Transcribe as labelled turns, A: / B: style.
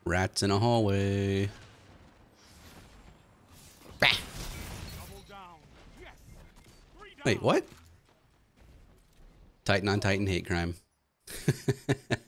A: Rats in a hallway. Bah. Wait, what? Titan on Titan hate crime.